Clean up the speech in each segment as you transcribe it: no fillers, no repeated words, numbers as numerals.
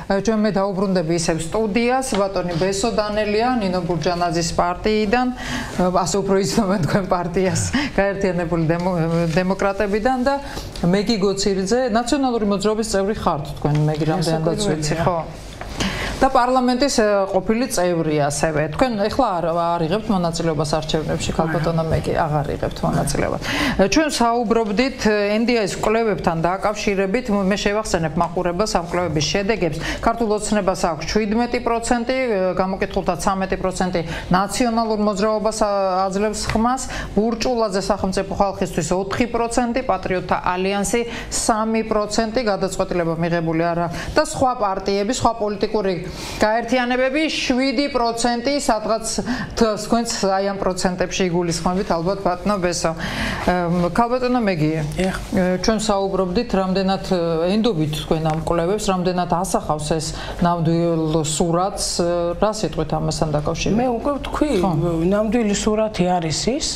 ჩვენ მე დაუბრუნდები ისევ სტუდიას, ბატონი ბესო დანელია, ნინო ბურჯანაძის პარტიიდან, ასე უფრო იცნობენ თქვენ პარტიას, გაერთიანებული დემოკრატებიდან და მეგი გოცირიძე, ნაციონალური მოძრაობის წევრი ხართ თქვენ, მეგი რამდენადაც ვიცი, ხო? და პარლამენტის ყოფილი წევრი ასევე. თქვენ ეხლა არ იღებთ მონაწილეობას არჩევნებში, ქალბატონო მეგი, აღარ იღებთ მონაწილეობას. ჩვენ საუბრობდით NDI-ის კვლევებთან დაკავშირებით, მე შევახსენებ მაყურებელს ამ კვლევების შედეგებს. ქართულ ოცნებას აქვს 17%, გამოკითხულთა 13% ნაციონალურ მოძრაობას აძლევს ხმას, ბურჭულაძე სახელმწიფო ხალხისთვის 4%, პატრიოტთა ალიანსი 3%, გადაწყვეტილება მიღებული არა და სხვა პარტიები, სხვა პოლიტიკური გაერთიანებები 7%, სადღაც თქვენც აი ამ პროცენტებში იგულისხმებით ალბათ ბატონო ბესო. ქალბატონო მეგი, ჩვენ საუბრობდით, რამდენად ენდობით თქვენ ამ კვლევებს, რამდენად ასახავს ეს ნამდვილ სურათს, რა სიტყვით ამასთან დაკავშირებით? მე უკვე ვთქვი, ნამდვილი სურათი არის ის,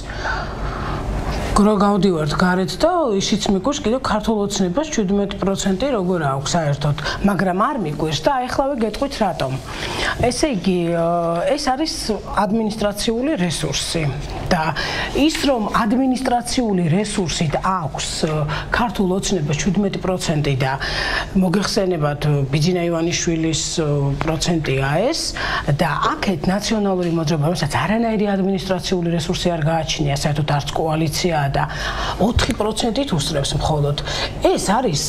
რო გავდივართ გარეთ და ისიც მიგვირს კიდევ ქართულ ოცნებას 17% როგორ აქვს საერთოდ, მაგრამ არ მიგვირს და აეხლავე გეტყვით რატომ. ესე იგი, ეს არის ადმინისტრაციული რესურსი და ის რომ ადმინისტრაციული რესურსით აქვს ქართულ ოცნებას 17% და მოგეხსენებათ ბიძინა ივანიშვილის პროცენტია ეს და აქეთ ნაციონალური მოძრაობა, რომელსაც არანაირი ადმინისტრაციული რესურსი არ გააჩნია, საერთოდ არც კოალიცია და 4%-ით უსწრებს მხოლოდ. ეს არის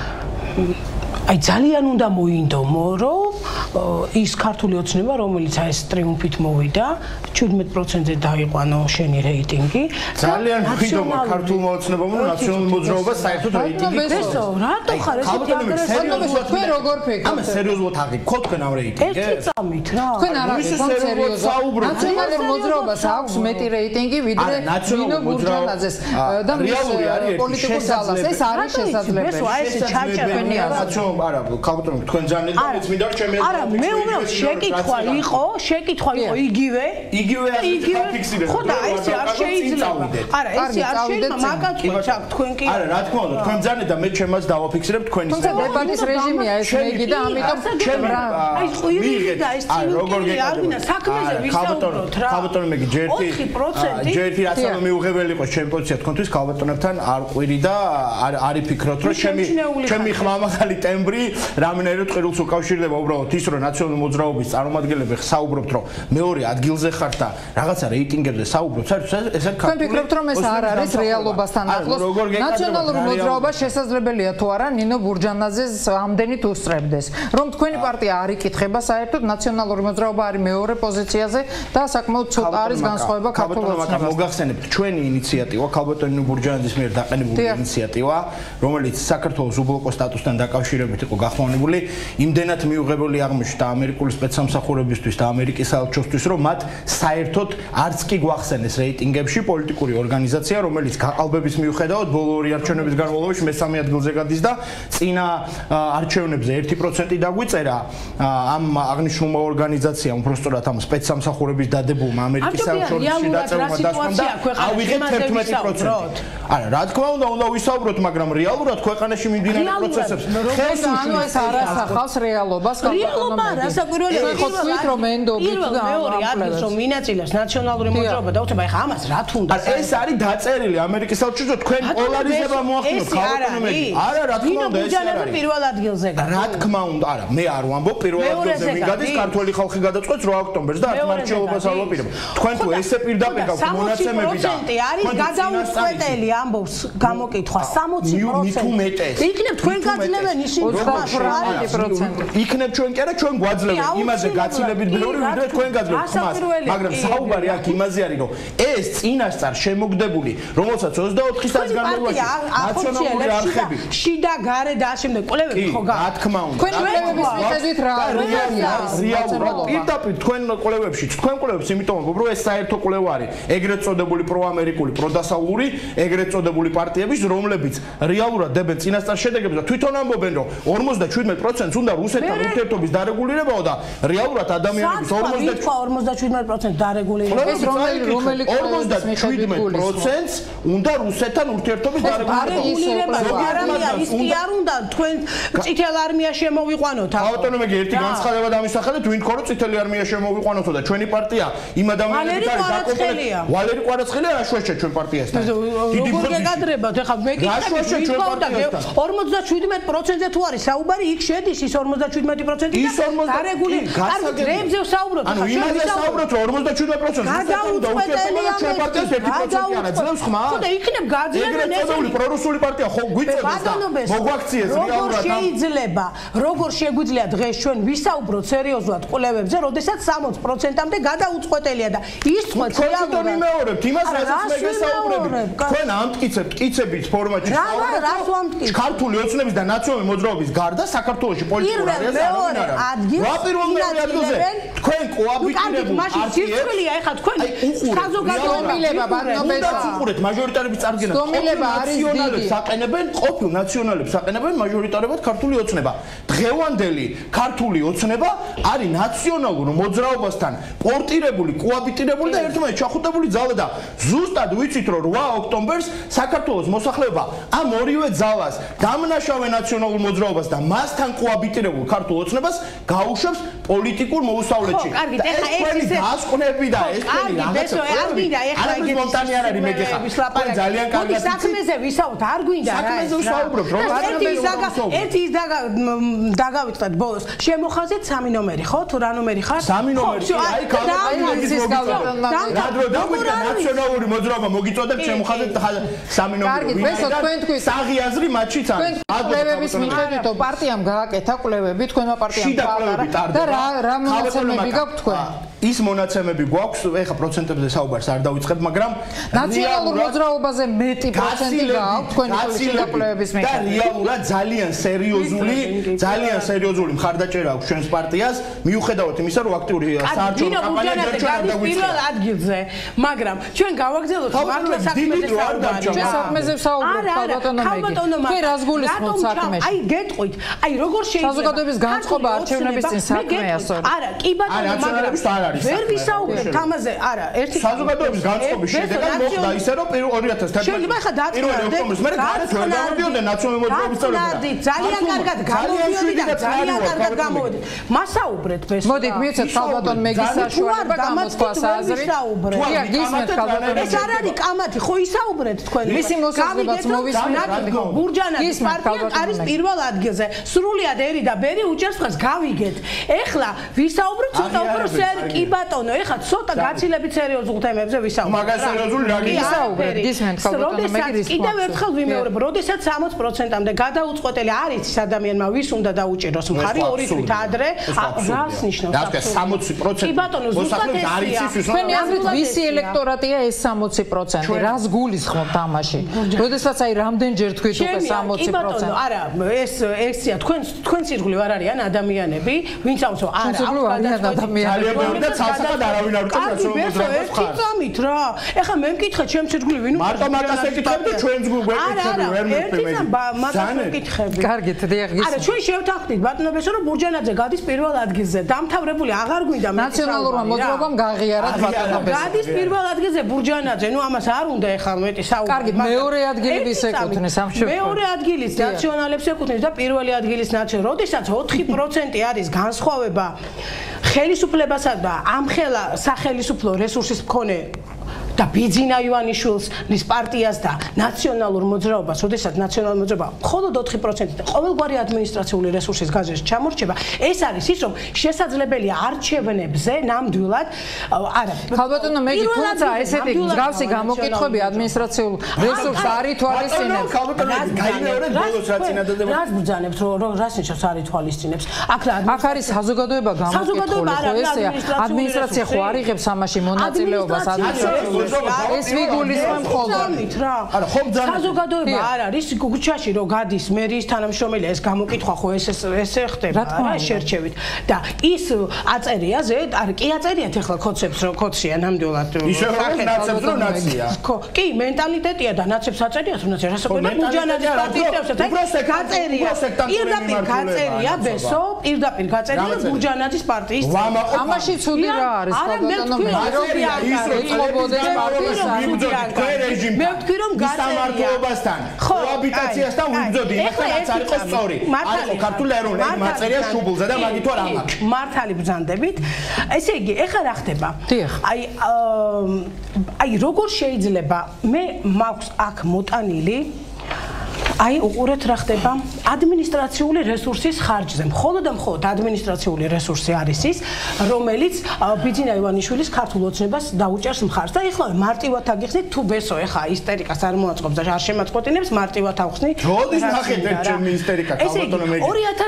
აი ძალიან უნდა მოინდომო, რომ ის ქართული ოცნება, რომელიც ეს ტრიუმფით მოვიდა, 17%-ზე დაიყვანო შენი რეიტინგი. ძალიან მოინდომო ქართულმა ოცნებამ, რომ ნაციონალური მოძრაობა საერთოდ რეიტინგი ეს რატო ხარ ეს აგრესიულად თქვენ როგორ ფიქრობთ? ამ სერიოზულად აღიქო თქვენ ამ რეიტინგს? ერთი წამით რა. თქვენ არ აღიქოთ სერიოზულად. ნაციონალურ მოძრაობას აქვს მეტი რეიტინგი ვიდრე ნინო ბურჯანაძეს და მის პოლიტიკურ ძალას. ეს არის შესაძლებელი. ეს აი ეს ჩაჭერენია. არა, ქალბატონო, თქვენ ძალიან მეც მინდა რომ ჩემი არა, მე უბრალოდ შეკითხვა იყო იგივე ფიქსირეთ. ხო და ეს არ შეიძლება. არა, ეს არ შეიძლება, მაგაც აქ თქვენ კი. არა, რა თქმა უნდა, თქვენ ძალიან და მე ჩემას დავაფიქსირებ თქვენი თუმცა დებატის რეჟიმია ეს მეგი და ამიტომ ჩემი აი ყვირილი და ეს წინული არ ვინა საქმეზე ვისაუბროთ რა. ქალბატონო მეგი ჯერთი რაცაა მიუღებელი იყოს ჩემი პოზიცია თქვენთვის ქალბატონებთან არ ყვირი და არ იფიქროთ რომ ჩემი ხმამაღალი ტემბრი რამენერად ყირულს უკავშირდება უბრალოდ ის რომ ნაციონალური მოძრაობის წარმომადგენლები საუბრობთ რომ მეორე ადგილზე ხართ და რაღაცა რეიტინგებზე საუბრობთ საერთოდ ეს თქვენ ფიქრობთ რომ ეს არ არის რეალობასთან ახლოს ნაციონალური მოძრაობა შესაძლებელია თუ არა ნინო ბურჯანაძეს ამდენით უსწრებდეს რომ თქვენი პარტია არ იკითხება საერთოდ ნაციონალური მოძრაობა არის მეორე პოზიციაზე და საკმაოდ ცოტა არის განსხვავება ქართულ ოცნებასთან მოგახსენებთ ჩვენი ინიციატივა ქალბატონ ნინო ბურჯანაძის მიერ დაყენებული ინიციატივა რომელიც საქართველოს უბლოკო სტატუსთან დაკავშირებით იყო გახმოვანებული იმდენად მიუღებელი აღმოჩნდა ამერიკული სპეცსამსახურებისთვის და ამერიკის საელჩოსთვის რომ მათ საერთოდ არც კი გვახსენეს რეიტინგებში პოლიტიკური ორგანიზაცია რომელიც გაყალბების მიუხედავად ბოლო ორი არჩევნების განმავლობაში მესამე ადგილზე გადის და წინა არჩევნებზე 1% დაგვიწერა ამ აღნიშნულმა ორგანიზაციამ უბრალოდ ამ სპეცსამსახურების დადებულმა ამერიკის საელჩოსში დაწევმა დასკვნა ავიღეთ 11%. არა, რა თქმა უნდა ვისაუბროთ, მაგრამ რეალურად ქვეყანაში მიმდინარე პროცესებს ანუ ეს არ ასახავს რეალობას რეალობა რასაკვირველია ხო თქვით რომ ენდობით და მეორე ადგილს რომ მინაწილებს ნაციონალური მოძრაობა და უცებ ახლა ამას რა თუნდა ეს არის დაწერილი ამერიკის საელჩოსო თქვენ პოლარიზება მოახდინოთ ქალბატონები არა რა თქმა უნდა ეს არის პირველ ადგილზე რა თქმა უნდა არა მე არ ვამბობ პირველ ადგილზე ვიგადის ქართული ხალხი გადაწყვეტს 8 ოქტომბერს და მართლობას ალოპირებ თქვენ თუ ესე პირდაპირ გაქვთ მონაცემები და 60% არის გადაუწყვეტელი ამბობს გამოკითხვა 60% იქნებ თქვენ გაძლევენ ისინი 28%. იქნებ ჩვენ კი არა ჩვენ გვაძლევენ იმაზე გაცილებით ბევრი ვიდრე თქვენ გაძლევთ ხმას მაგრამ საუბარი აქ იმაზე არის რომ ეს წინასწარ შემოგდებული რომელსაც 24 საათის განმავლობაში ნაციონალური არხები შიდა გარე და ამავდროულად კვლევები ხო გაქვთ რა თქმა უნდა თქვენ კვლევების მიხედვით რა რეალურად პირდაპირ თქვენ კვლევებში თქვენ კვლევებს იმიტომ ვამბობ რომ ეს საერთო კვლევა არის ეგრეთ წოდებული პროამერიკული პროდასავლური ეგრეთ წოდებული პარტიების რომლებიც რეალურად დებენ წინასწარ შედეგებს და თვითონ ამბობენ რომ 57%-ს უნდა რუსეთთან ურთიერთობის დარეგულირებაო და რეალურად ადამიანების 57% დარეგულირება. ეს რომელი 57%-ს უნდა რუსეთთან ურთიერთობის დარეგულირება. ის კი არ უნდა თქვენ წითელ არმიას შემოვიყვანოთ. ბატონო მე ერთი განცხადება დამისახელეთ, ვინ თქო რომ წითელი არმია შემოვიყვანოთო და ჩვენი პარტია იმ ადამიანებით არის დაკომპლექტებული. ვალერი კვარაცხელია რა შეშე ჩვენ პარტიასთან. როგორ გეკადრებათ? ეხლა მე გითხები 57%-ზე თუ არის საუბარი, იქ შედის ის 57% და დარეგულირება. კარგი, დრებზე ვსაუბრობთ. ანუ იმაზე საუბრობთ რომ 57% გადაუწყვეტელია ჩვენ პარტიას 1% არა ძლევს ხმა? ხო და იქნებ გაძლიერებული ეგრეთ პრორუსული პარტია ხო გვიწევს და მოგვაქციეს რეალურად როგორ შეგვიძლია დღეს ჩვენ ვისაუბროთ სერიოზულად კვლევებზე, როდესაც 60%-მდე გადაუწყვეტელია და ის თქვა რეალურად იმეორებთ იმას, რასაც მე გესაუბრები. თქვენ ამტკიცებთ კიცების ფორმატში საუბრობთ. ქართული ოცნების და ნაციონალური მოძრაობის გარდა საქართველოში პოლიტიკური რეალიზაცია ვაპირულ მეორე ადგილზე თქვენ კოაბიტირებულ მაშინ ეხლა თქვენ საზოგადოებრივება ბატონებისა უყურეთ მაჟორიტარების წარდგენა ყოფილ ნაციონალებს საყენებენ მაჟორიტარებად ქართული ოცნება დღევანდელი ქართული ოცნება არის ნაციონალურ მოძრაობასთან პორტირებული კოაბიტირებული და ერთმანეთს ჩახუტებული ძალა და ზუსტად ვიცით რომ 8 ოქტომბერს საქართველოს მოსახლეობა ამ ორივე ძალას დამნაშავე ნაციონალურ მოძრაობას და მასთან კოაბიტირებულ ქართულ ოცნებას გაუშვებს პოლიტიკურ მოუსწავლეთში. კარგი, ეხლა ეს ისე დასკვნები და ეს რაღაცა არ გინდა ეხლა ეგეთი მომტანი არ არის მე გეხა. ძალიან კარგად საქმეზე ვისაუბროთ, არ გვინდა რა. საქმეზე ვსაუბრობ, რომ ერთი ის დაგავიწყდეთ ბოლოს. შემოხაზეთ 3 ნომერი, ხო? თუ რა ნომერი ხარ? 3 ნომერი. აი, ქალბატონის ნაციონალური მოძრაობა მოგიწოდებ შემოხაზეთ 3 ნომერი. კარგი, ბესო თქვენ თქვი საღიაზრი მატჩიც არის. კვლევების მიხედვით პარტიამ გააკეთა კვლევები, თქვენმა პარტიამ და რა მონაცემები გაქვთ თქვენ? ის მონაცემები გვაქვს, ეხა პროცენტებზე საუბარს არ დავიწყებ, მაგრამ ნაციონალურ მოძრაობაზე მეტი პროცენტი გაქვთ თქვენი კვლევების მიხედვით. და რეალურად ძალიან სერიოზული მხარდაჭერა აქვს ჩვენს პარტიას, მიუხედავად იმისა, რომ აქტიური საარჩევნო კამპანია ჩვენ არ დაგვიწყდა. პირველ ადგილზე, მაგრამ ჩვენ გავაგზავნოთ მართლა საქმეზე საუბარი. ჩვენ საქმეზე ვსაუბრობთ, ბატონო მეგი. თქვენ რას გულისხმობთ საქმეში? აი გეტყვით, აი როგორ შეიძლება საზოგადოების განწყობა არჩევნების წინ საქმეა სწორედ. არა, კი ბატონო, მაგრამ ვერ ვისაუბრებთ ამაზე. არა, ერთი საზოგადოების განწყობის შედეგად მოხდა ისე, რომ 2011 შეიძლება ხა ოქტომბრის მერე გადაწყვეტა გამოდიოდა ნაციონალური მოძრაობის წევრები. ძალიან კარგად გამოდიოდი და ძალიან კარგად გამოვიდი. მასაუბრეთ ბესო. მოდით მივცეთ ხალბატონ მეგის საშუალება გამოთქვას აზრი. თუა გისმენთ ხალბატონ. ეს არ არის კამათი, ხო ისაუბრეთ თქვენ. მისი მოსაზრებაც მოვისმინეთ. ბურჯანაძის პარტია არის პირველ ადგილზე. სრულიად ერი და ბერი უჭერს ხას გავიგეთ. ეხლა ვისაუბროთ ცოტა უფრო კი ბატონო, ეხლა ცოტა გაცილებით სერიოზულ თემებზე ვისაუბროთ. მაგას სერიოზული რა გისაუბრეთ? გისმენთ ხალბატონ მეგის. კიდევ ერთხელ ვიმეორებ, როდესაც 60%-მდე გადაუწყვეტელი არ იცის ადამიანმა ვის უნდა დაუჭიროს მხარი ორი თვით ადრე, რას ნიშნავს აბსოლუტურად? კი ბატონო, ზუსტად ესია. თქვენი აზრით ვისი ელექტორატია ეს 60%? რას გულისხმობთ ამაში? როდესაც აი რამდენჯერ თქვით უკვე 60%? კი ბატონო, არა, ესია თქვენ სირგლივ არ არიან ადამიანები, ვინც ამბობს არა, აქ ადამიანები და ცალსახად არავინ არ უწევს ნაციონალურ მოძრაობას ხარ. წამით რა. ეხლა მე მკითხე ჩემ სირგლივ ვინ უნდა მარტო მაგას ეკითხები და ჩვენს გვეკითხები ვერ ერთი მაგას მკითხები. კარგით, დიახ, გისმენთ. არა, ჩვენ შევთანხმდით ბატონებესო, რომ ბურჯანაძე გადის პირველ ადგილზე. დამთავრებული აღარ გვინდა ნაციონალურმა მოძრაობამ გააღიარა ბატონებესო. გადის პირველ ადგილზე ბურჯანაძე, ნუ ამას არ უნდა ეხლა მეტი საუბარი. კარგით, მეორე ადგილი ვის ეკუთვნის ამ შემთხვევაში? მეორე ადგილის ნაციონალებს ეკუთვნის და პირველი ადგილის ნაციონალ. როდესაც 4% არის განსხვავება ხელისუფლებასა და ამხელა სახელისუფლო რესურსის მქონე და ბიძინა ივანიშვილის პარტიას და ნაციონალურ მოძრაობას, როდესაც ნაციონალური მოძრაობა მხოლოდ 4% და ყოველგვარი ადმინისტრაციული რესურსის გაზრდაში ჩამორჩება, ეს არის ის, რომ შესაძლებელია არჩევნებზე ნამდვილად არა. ხალბატონო მეგი, თუმცა ესეთი მსგავსი გამოკითხვები ადმინისტრაციულ რესურსს არ ითვალისწინებს. გაიმეორეთ ბოლოს რა წინადადება. რას ბრძანებთ, რას ნიშნავს არ ითვალისწინებს? აქ არის საზოგადოება გამოკითხული, ხო ესეა? ადმინისტრაცია ხო არ იღებს ამაში მონაწილეობას ადმინისტრაციულ ეს ვიგულისხმებ ხოლმე რა. არა, ხომ ძალიან საზოგადოება არ არის გუჩაში რომ გადის მერის თანამშრომელი ეს გამოკითხვა ხო ესე ხდება რა შერჩევით და ის აწერია ზედ არ კი აწერიათ ახლა კოდებს რომ კოდშია ნამდვილად ნაცებს რომ ნაცია ხო კი მენტალიტეტია და ნაცებს აწერიათ რომ ნაცია რასაკვირველია ბუჯანაძის პარტიისთვისაც გაწერია პირდაპირ გაწერია ბესო პირდაპირ გაწერია ბუჯანაძის პარტიის ამაში ცუდი რა არის მე ვთქვი რომ სამართლებასთან კოაბიტაციასთან ვიბრძოდი ახლა რაც არ იყო სწორი არ იყო ქართული ეროვნული მაწერია შუბლზე და მაგით არ ამაქვს მართალი ბრძანდებით ესე იგი ეხლა რა ხდება აი როგორ შეიძლება მე მაქვს აქ მოტანილი აი უყურეთ რა ხდება ადმინისტრაციული რესურსის ხარჯზე მხოლოდ და მხოლოდ ადმინისტრაციული რესურსი არის ის რომელიც ბიძინა ივანიშვილის ქართულ ოცნებას დაუჭერს მხარს და ეხლა მარტივად აგიხსნით თუ ბესო ეხა ისტერიკას არ მოაწყობს და არ შემაწყვეტინებს მარტივად ავხსნი როდის ნახეთ ერთ ჩემი ისტერიკა ქალბატონო მე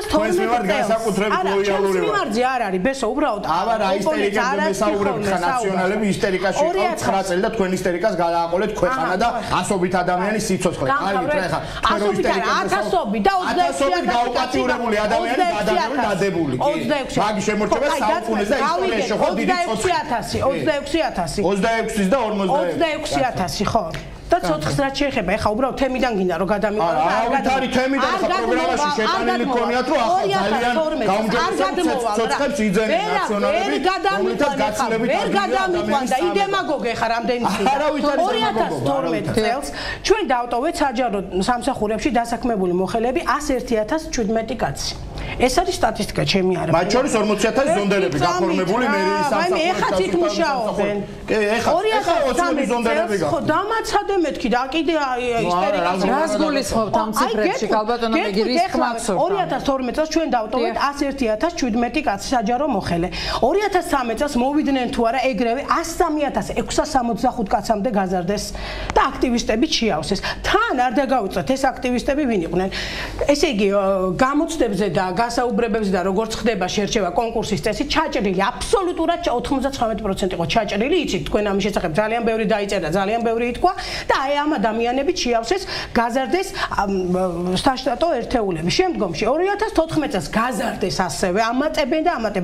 2012 წელს არ არის ბესო უბრალოდ აბა ისტერიკაზე მესაუბრებთ ხა ნაციონალები ისტერიკაში ყავს 9 წელი და თქვენ ისტერიკას გადააყოლეთ ქვეყანა და ასობით ადამიანის სიცოცხლე კარგი ეხა ათასობით და 26 გაუპატიურებული ადამიანი გადადებული კი მაგ შემორჩება საუკუნეს და ისტორიაში ხო დიდი 26000 26-ის და 46000 ხო და ცოცხლს რაც შეეხება ეხა უბრალოდ თემიდან გინდა რომ გადამიყარო და არ გადამოვა თემიდან ხა პროგრამაში შეტანილი ქონიათ რომ ახლა ძალიან გაუმჯობესებს ცოცხლებს იძენენ ნაციონალები ვერ გადამიყვანდა იდემაგოგი ეხა რამდენი წელი 2012 წელს ჩვენ დავტოვეთ საჯარო სამსახურებში დასაქმებული მოხელეები 101017 კაცი ეს არის სტატისტიკა ჩემი არა მათ შორის 40000 ზონდერები გაფორმებული მერიის სამსახურებში აი ეხა თით მუშაობენ ეხა 2013 ზონდერები ხო დამაცადე მეთქი და კიდე ისტერიკას რას გულისხმობთ ამ ციფრებში ქალბატონო მეგი რისკ მახსოვს 2012 წელს ჩვენ დავტოვეთ 101017 კაცი საჯარო მოხელე 2013 წელს მოვიდნენ თუ არა ეგრევე 103665 კაცამდე გაზარდეს და აქტივისტები შეავსეს თან არ დაგავიწყეთ ეს აქტივისტები ვინ იყვნენ ესე იგი გამოცდებზე და გასაუბრებებზე და როგორც ხდება შერჩევა კონკურსის წესით ჩაჭრილი აბსოლუტურად 99% იყო ჩაჭრილი იცით თქვენ ამის შესახებ ძალიან ბევრი დაიწერა ძალიან ბევრი ითქვა და აი ამ ადამიანებით შეავსეს გაზარდეს სტატუტო ერთეულები შემდგომში 2014 წელს გაზარდეს ასევე ამატებენ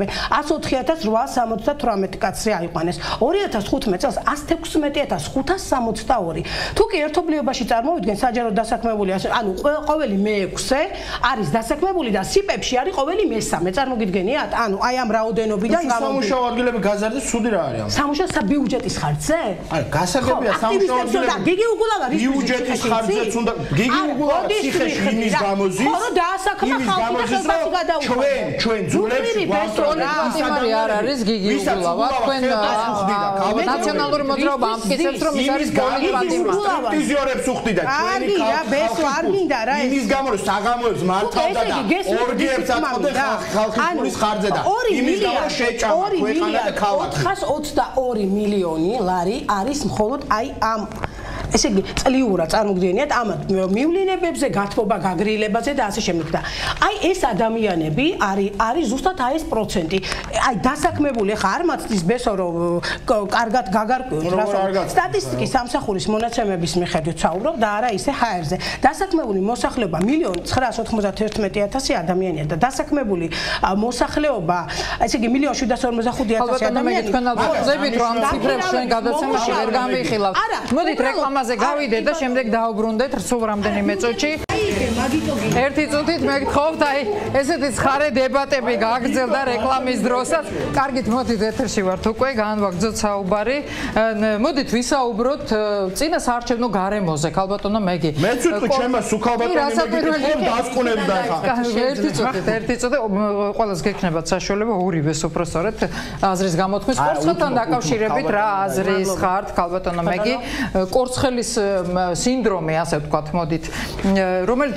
104878 კაცზე აიყვანეს 2015 წელს 116562 თუ კი ერთობლიობაში წარმოვიდგენ საჯარო დასაქმებული ანუ ყოველი მე-6 არის დასაქმებული და სიპებში არის ყოველი მე-3 წარმოგიდგენიათ ანუ აი ამ რაოდენობიდან სამუშაო ადგილები გაზარდეს ცუდი რა არის სამუშაო საბიუჯეტის ხარჯზე არა გასაგებია სამუშაო ადგილები გიგი უგულავა რის ბიუჯეტის ხარჯზეც უნდა გიგი უგულავა ციხეში იმის გამოზის ხო რომ დაასახმა ხალხი და ხელფასი გადაუყო ჩვენ ძულებს ვასტონი არ არის გიგი უგულავა თქვენ ნაციონალური მოძრაობა ამტკიცებს რომ ის არის პოლიტპატიმარი სტრიპტიზიორებს უხდიდა ჩვენი ხალხი იმის გამო რომ საღამოებს მართავდა და ორგიებს აწყვეტდა ხალხის ფულის ხარჯზე და იმის გამო რომ შეჭამა ქვეყანა და ქალაქი 422 მილიონი ლარი არის მხოლოდ აი ამ ესე იგი წლიურად წარმოგიდგენიათ ამ მივლინებებზე გათბობა გაგრილებაზე და ასე შემდეგ და აი ეს ადამიანები არის ზუსტად აი ეს პროცენტი აი დასაქმებული ხა არ მათთვის ბესო რომ კარგად გაგარკვევთ რა სტატისტიკის სამსახურის მონაცემების მიხედვით ვსაუბრობ და არა ისე ჰაერზე დასაქმებული მოსახლეობა 1,991,000 ადამიანია და დასაქმებული მოსახლეობა ესე იგი 1,745,000 ადამიანი თქვენ ალბათ ხდებით რომ ამ ციფრებს ჩვენ გადაცემაში ვერ გამიხილავთ მოდით რეკლამაზე გავიდეთ და შემდეგ დაუბრუნდეთ სულ რამდენიმე წუთში ერთი წუთით მე გთხოვთ აი ესეთი ცხარე დებატები გააგრძელდა რეკლამის დროსაც კარგით მოდით ეთერში ვართ უკვე განვაგრძოთ საუბარი მოდით ვისაუბროთ წინა საარჩევნო გარემოზე ქალბატონო მეგი მეც ვიტყვი ჩემას უქალბატონო მეგი დასკვნებდა ხა ერთი წუთი ყველას გექნებათ საშუალება ორივეს უпроსორეთ აზრის გამოთქმის კორცხელთან დაკავშირებით რა აზრის ხართ ქალბატონო მეგი კორცხელის სინდრომი ასე ვთქვათ მოდით რომელიც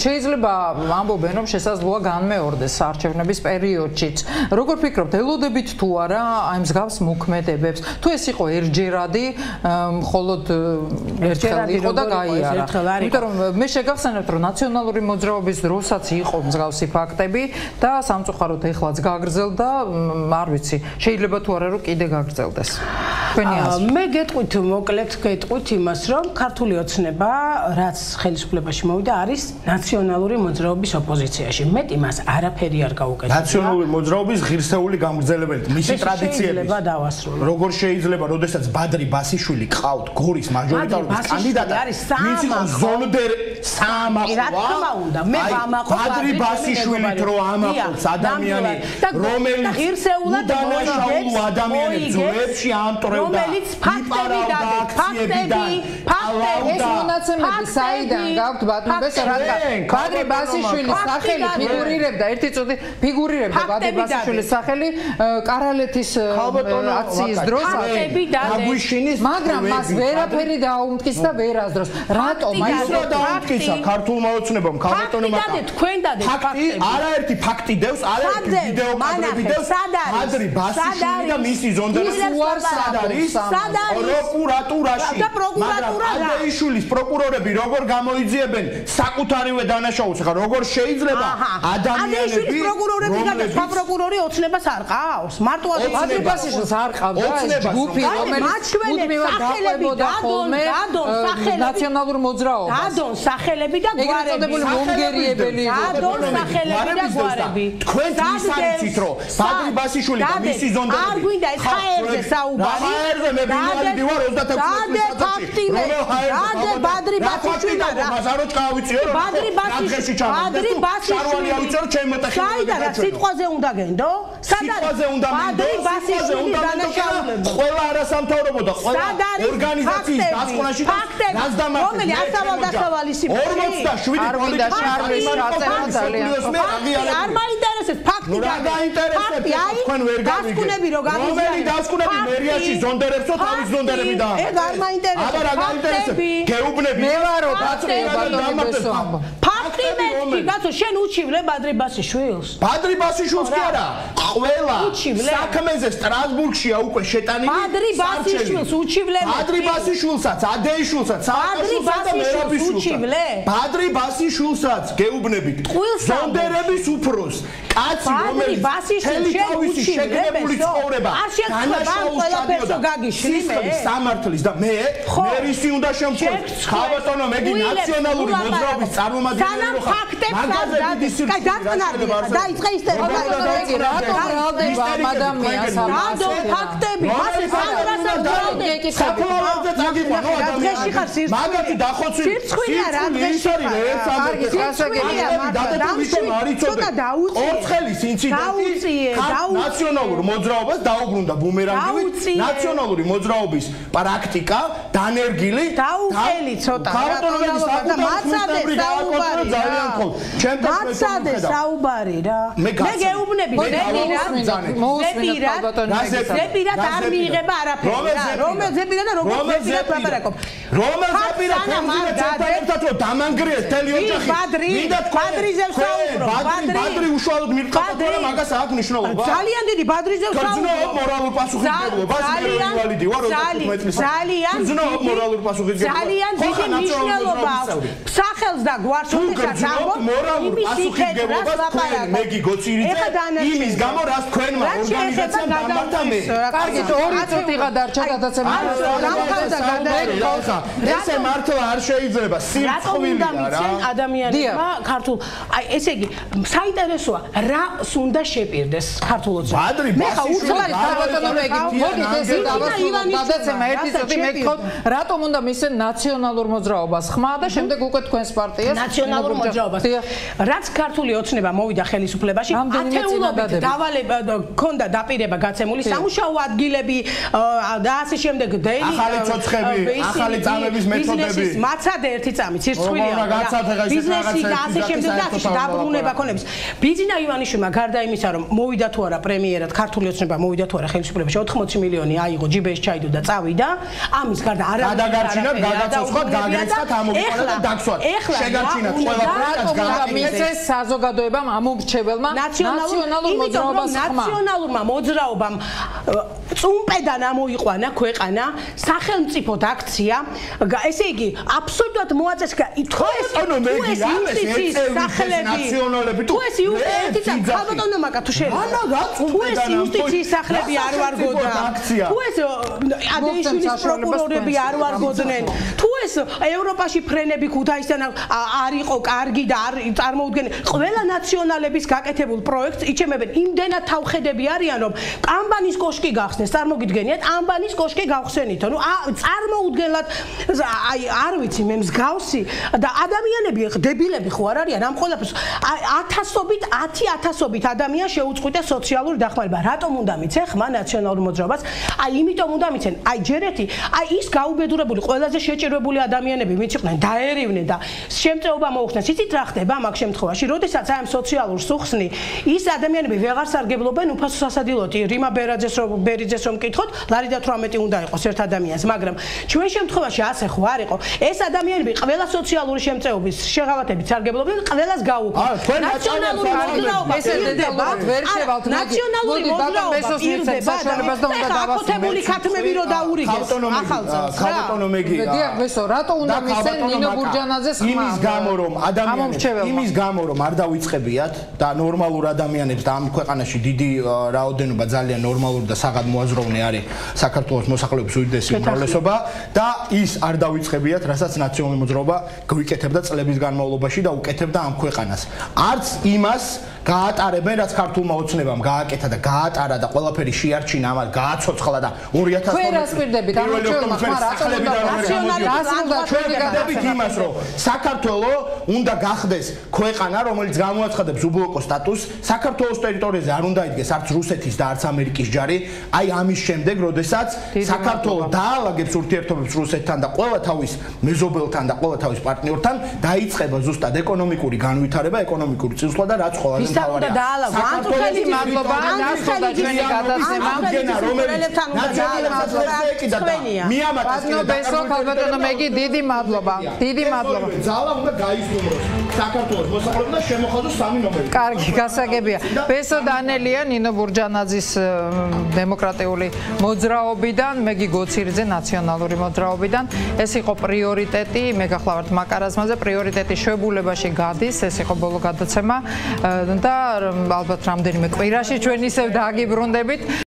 შეიძლება ამბობენ რომ შესაძლოა განმეორდეს საარჩევნების პერიოდშიც. როგორ ფიქრობთ, ელოდებით თუ არა აი მსგავს მოქმედებებს? თუ ეს იყო ერთჯერადი, მხოლოდ ერთხელ იყო და გაიარა. იმიტომ რომ მე შეგახსენებთ რომ ნაციონალური მოძრაობის დროსაც იყო მსგავსი ფაქტები და სამწუხაროდ ეხლაც გაგრძელდა, არ ვიცი, შეიძლება თუ არა რომ კიდე გაგრძელდეს. თქვენი აზრი? მე გეტყვით მოკლედ გეტყვით იმას რომ ქართული ოცნება რაც ხელისუფლებაში მოვიდა არის ნაციონალური მოძრაობის ოპოზიციაში. მეტი მას არაფერი არ გაუკეთებია. ნაციონალური მოძრაობის ღირსეული გამგრძელებელი, მისი ტრადიციები. როგორ შეიძლება, როდესაც ბადრი ბასიშვილი ყავთ გორის მაჟორიტარობის კანდიდატი, ვინც იყო ზონდერ საამაყვა. ბადრი ბასიშვილით რო ამაყობს ადამიანი, რომელიც udanașaul ადამიანებს ძუებში ამტრევდა, იპარავდა აქციებიდან, ეს მონაცემები საიდან გაქვთ ბატონ ბესო, რადგან ბადრი ბასიშვილის სახელი ფიგურირებდა, ერთი წუთი ფიგურირებდა ბადრი ბასიშვილის სახელი კარალეთის აქციის დროს, მაგრამ მას ვერაფერი დაუმტკის და ვერ აზრობს. რატომ? აი რა დაუმტკისა ქართულმა ოცნებამ, ქალბატონმა ფაქტი, არაერთი ფაქტი დევს, არაერთი ვიდეო კადრები დევს, ბადრი ბასიშვილი და მისი ზონდერები სად არის? პროკურატურაში. მაგრამ ადეიშვილის პროკურორები როგორ გამოიძიებენ საკუთარივე დანაშაულს? ხა როგორ შეიძლება ადამიანები პროკურორები და სხვა პროკურორი ოცნებას არ ყავს? მარტო ბადრი ბასიშვილს არ ყავდა ეს ჯგუფი, რომელიც მუდმივად დაყვებოდა ხოლმე ნაციონალურ მოძრაობას. დადონ სახელები და გვარები. მომგერიებელი დადონ სახელები და გვარები. თქვენ ის არიცით რომ ბადრი ბასიშვილი და მისი ზონდერები არ გვინდა ეს ჰაერზე საუბარი. ჰაერზე მე ბინვალიდი ვარ 36 წელიწადში. დადე ბადრი ბასიშვილი და ბაზარო ჩავიწიო რომ ბადრი ბასიშვილი ავიწიო ჩემ მეტეხი. საიდან სიტყვაზე უნდა გენდო? სიტყვაზე უნდა ბადრი ბასიშვილი დანაშაულები. ყველა არასამთავრობო და ყველა ორგანიზაციის დასკვნაში რას დამარცხეს? რომელი ასავალ-დასავალი სიმღერა 47 არ მინდა შარლის ჩაწერა ძალიან. არ მაინტერესებს ფაქტი რა გაინტერესებს თქვენ ვერ დასკვნები რო გამიზიარეთ. რომელი დასკვნები მერიაში ზონდერებსო თავის ზონდერები და ეგ არ მაინტერესებს. აბა რა გაინტერესებს? გეუბნები. მე ვარო ბატონი ბესო. ფაქტი მეთქი, გაცო შენ უჩივლე ბადრი ბასიშვილს? ბადრი ბასიშვილს კი არა, ყველა საქმეზე სტრასბურგშია უკვე შეტანილი. ბადრი ბასიშვილს უჩივლე? ბადრი ბასიშვილსაც, ადეიშვილსაც, ბადრი უჩივლე? ბადრი ბასიშვილსაც გეუბნებით. ზონდერების უფროს კაცი რომელიც ბასიშვილი შენ შეგნებული ცხოვრება განაშაულს ჩადიოდა სისტემის სამართლის და მე რისი უნდა შემწყვეტ ხალბატონო მეგი ნაციონალური მოძრაობის წარმომადგენელი ხარ მაგაზე დაიწყე ისტერია რატომ ბრალდება ამ ადამიანს რატომ ფაქტები მასე სანდრასა საფლავებზე წაგიყვანო ადამიანს მაგათი დახოცილი ის არის სიცხვილია ცოტა ორცხელის ინციდენტი ნაციონალურ მოძრაობას დაუბრუნდა ბუმერანგივით ნაციონალური მოძრაობის პრაქტიკა დანერგილი დაუხელი ცოტა და მაცადე საუბარი რა მე გეუბნები ზეპირად არ მიიღება არაფერი რა რომელ ზეპირად და როგორ ზეპირად ლაპარაკობ რომელ ზეპირად ერთად რომ დამანგრიეს თელი ოჯახი მინდა ბადრიზე ვსაუბრო ბადრი უშუალოდ მირთყავდა და მაგას აქვს მნიშვნელობა ძალიან დიდი ბადრიზე ვსაუბრო გრძნობ მორალურ პასუხისმგებლობას ინდივიდუალიტი ვარ 25 წლის გრძნობ მორალურ პასუხისმგებლობას ძალიან დიდი მნიშვნელობა აქვს სახელს და გვარს ოდესაც ამბობ მორალურ პასუხისმგებლობას თქვენ მეგი გოცირიძე იმის გამო რაც თქვენმა ორგანიზაციამ დამართა მე კარგი 2 წუთი გადარჩა გადაცემა ესე მართლა არ შეიძლება სირცხვილია რა ადამიანებმა ქართულ აი ესე იგი საინტერესოა რას უნდა შეპირდეს ქართულ ოცნებას მე ხა უცხოელი ქალბატონები მოდით ესე გადაცემა ერთი წუთი მეკითხოთ რატომ უნდა მისცენ ნაციონალურ მოძრაობას ხმა და შემდეგ უკვე თქვენს პარტიას ნაციონალურ მოძრაობას რაც ქართული ოცნება მოვიდა ხელისუფლებაში ათეულობით დავალება ქონდა დაპირება გაცემული სამუშაო ადგილები და ასე შემდეგ ახალი ცოცხები, ახალი წამების მეთოდები. მაცადე ერთი წამი, ცირცხვილია. ბიზნესი და ასე შემდეგ და ასე დაბრუნება ქონებს. ბიძინა ივანიშვილმა გარდა იმისა, რომ მოვიდა თუ არა პრემიერად ქართული ოცნება მოვიდა თუ არა ხელისუფლებაში 80 მილიონი აიღო ჯიბეში ჩაიდო და წავიდა. ამის გარდა არა გადაგარჩინათ, გადაწოცხლად, გააგრეცხათ, ამოგვიყოლეთ და დაგსვათ. შეგარჩინათ ყველა პროექტს მისცეს საზოგადოებამ ამომრჩეველმა ნაციონალურ მოძრაობას ხმა. ნაციონალურმა მოძრაობამ წუმპედან ამოიყვანა ქვეყანა სახელმწიფოდ აქცია. ესე იგი აბსოლუტურად მოაწეს თუ ეს ნაციონალები თუ ეს ხალბატონო მაკა თუ შეიძლება თუ ეს იუსტიციის სახლები არ ვარგოდა თუ ეს ადეიშვილის პროკურორები არ ვარგოდნენ თუ ეს ევროპაში ფრენები ქუთაისთან არ იყო კარგი და არ წარმოუდგენ ყველა ნაციონალების გაკეთებულ პროექტს იჩემებენ იმდენად თავხედები არიან რომ ამბანის კოშკი გახსნეს წარმოგიდგენიათ ამბანის კოშკი გავხსენითო ნუ წარმოუდგენლად აი არ ვიცი მე მსგავსი და ადამიანები დებილები ხო არ არიან ამ ყველაფერს 10,000-ობით ადამიან შეუწყვიტა სოციალური დახმარება რატომ უნდა მიცენ ხმა ნაციონალურ მოძრაობას აი იმიტომ უნდა მიცენ აი ჯერეთი აი ის გაუბედურებული ყველაზე შეჭირვებული ადამიანები ვინც იყვნენ დაერივნენ და შემწეობა მოუხსნეს იცით რა ხდება მაგ შემთხვევაში როდესაც აი ამ სოციალურ სუხსნი ის ადამიანები ვეღარ სარგებლობენ უფასო სასადილოთი რიმა ბერიძეს რომ მკითხოთ ლარიდა 18 უნდა იყოს ერთ ადამიანს მაგრამ ჩვენ შემთხვევაში ასე ხო არ იყო ეს ადამიანები ყველა სოციალური შემწეობის შეღავათებით სარგებლობენ ყველას გაუქმებთ ნაციონალური მოძრაობა ვერ შევალთ ნაციონალური მოძრაობა პირდება და აკუთებული ქათმები რო დაურიგეს ახალწელს ხალბატონო მეგი დიახ მესო რატო უნდა მისცენ ნინო ბურჯანაძეს ხმა იმის გამო რომ ადამიანები იმის გამო რომ არ დავიწყებიათ და ნორმალურ ადამიანებს და ამ ქვეყანაში დიდი რაოდენობა ძალიან ნორმალური და საღად მოაზროვნე არის საქართველოს მოსახლეობის უდიდესი უმრავლესობა და ის არ დავიწყებიათ რასაც ნაციონალური მოძრაობა გვიკეთებდა წლების განმავლობაში და უკეთებდა ამ ქვეყანას არც იმას გაატარებენ რაც ქართულმა ოცნებამ გააკეთა და გაატარა და ყველაფერი შეარჩინა ამას გააცოცხლა და 2000 ქვერას პირდებით ამოჩვევა ხმა რატომ იმას რომ საქართველო უნდა გახდეს ქვეყანა რომელიც გამოაცხადებს უბლოკო სტატუსს საქართველოს ტერიტორიაზე არ უნდა იდგეს არც რუსეთის და არც ამერიკის ჯარი აი ამის შემდეგ როდესაც საქართველო დაალაგებს ურთიერთობებს რუსეთთან და ყველა თავის მეზობელთან და ყველა თავის პარტნიორთან დაიწყება ზუსტად ეკონომიკური განვითარება ეკონომიკური წინსვლა და რაც ყველაზე მთავარია მადლობა დასრულდა ჩვენი გადაცემა ხალბატონო მეგი დიდი მადლობა ძალა უნდა გაიზრუნოს საქართველოს მოსახლეობა და შემოხაზოს 3 ნომერი კარგი გასაგებია ბესო დანელია ნინო ბურჯანაძის დემოკრატიული მოძრაობიდან მეგი გოცირიძე ნაციონალური მოძრაობიდან ეს იყო პრიორიტეტი მე გახლავართ მაკარაზმაზე პრიორიტეტი შეებულებაში გადის ეს იყო ბოლო გადაცემა და ალბათ რამდენიმე კვირაში ჩვენ ისევ დააგიბრუნდებით